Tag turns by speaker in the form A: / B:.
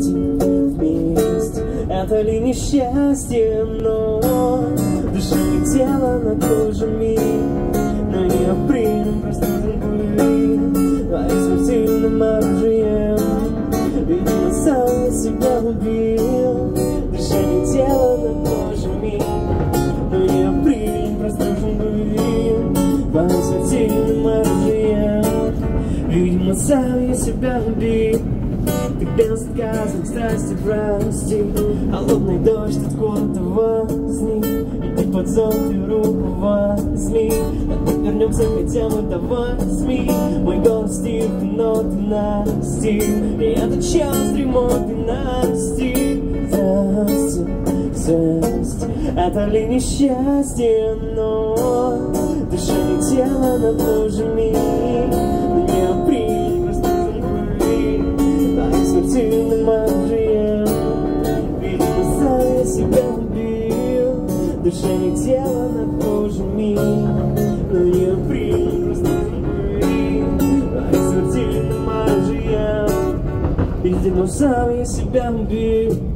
A: вместе. Это ли несчастье, но душа и тело на тот же миг. Но я принял просто любви твоим смертельным оружием. Видимо, сам я себя убил, душа и тело на тот же миг. Но я принял просто любви твоим смертельным оружием. Видимо, сам я себя убил. Ты без отказа, страсти, прости. Холодный дождь откуда-то возник, и ты под зонтик руку возьми. Вернемся хотя бы до 8. Мой голос тих, но ты настиг. И этот час дремоты настиг. Здрасте, это ли несчастье, но душа и тело на тот же миг. Меня принял просто любви твоим смертельным оружием. Видимо, сам я себя убил, душа и тело на тот же миг. Но я принял просто любви твоим смертельным оружием. Видимо, сам я себя убил.